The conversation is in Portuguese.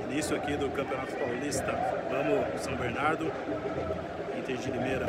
Início aqui do Campeonato Paulista. Vamos, São Bernardo, Inter de Limeira.